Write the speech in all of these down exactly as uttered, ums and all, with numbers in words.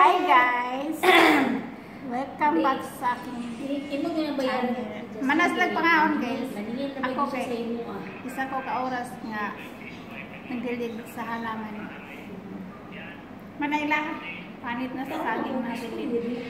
Hi guys! Welcome back sa aking channel. Manas lang pangaon guys. Ako kay isa ko ka oras nga nagdilig sa halaman. Manayla, panit na sa saging na dilig.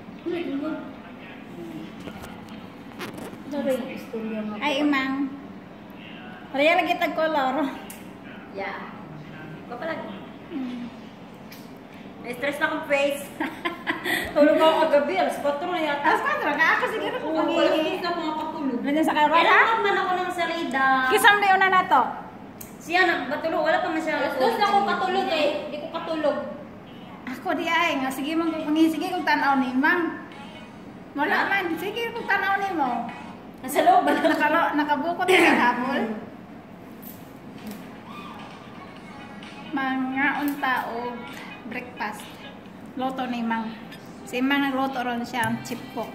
Ay imang. Raya lagi tag color. Yeah. Ko pala. Hmm. Na-stress na akong face. Tulog ako kagabi, alas patro na yata. Alas patro ka? Ako siguro kung Oo, mag-i- alas na mga patulog. Nandiyan sa karoon ha? Kailangan man ako ng salida. Kisam na yun na na to. Siya, nagbatulog. Wala pa masyadong. Alas dos na ako katulog eh. Hindi ko katulog. Ako di ay nga. Sige mong kukungi. Sige kung tanaw ni Mang. Wala man. Sige kung tanaw ni mo. Nasa loob ba? Nakalo, nakabukot na yung habol. Mga unta o breakfast. Loto ni Mang. Si Mang nagloto ron siya ang chip ko.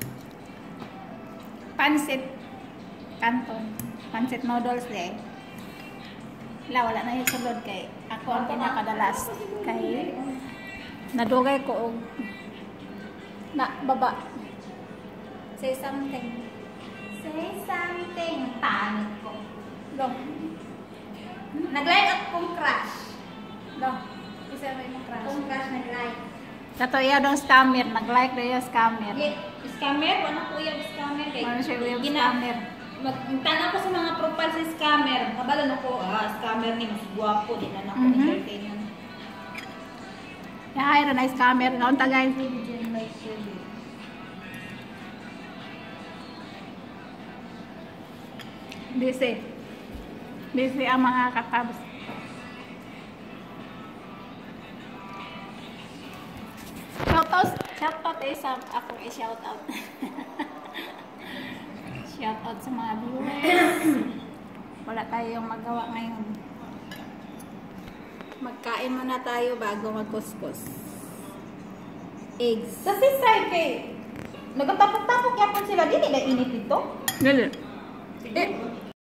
Pansit canton. Pansit noodles eh. Wala, wala na yung sulod kay ako ang pinakadalas. Kay nadugay ko og na baba. Say something. Say something. Pangit ko. Go. Nag-like at kong crush. Go. Isa may mo crush. Kong crush nag-like. Kato iya dong scammer. Nag-like na yung scammer. Yeah, scammer? Ano po yung scammer? Kay Ano siya yung Gina- scammer? Magtanong ko sa mga profile sa scammer. Kabalan ako, ah, scammer ni mas guwapo. Di na ako Mhm. entertain yun. Yahay na na scammer. Naunta guys. Busy. Busy ang mga katabs. Shoutout, shoutout eh sa ako eh shoutout. Shoutout sa mga viewers. Wala tayong magawa ngayon. Magkain muna tayo bago magkuskus. Eggs. Kasi side kay, nagtapok-tapok yapon sila. Di nila init dito. Dali. Eh,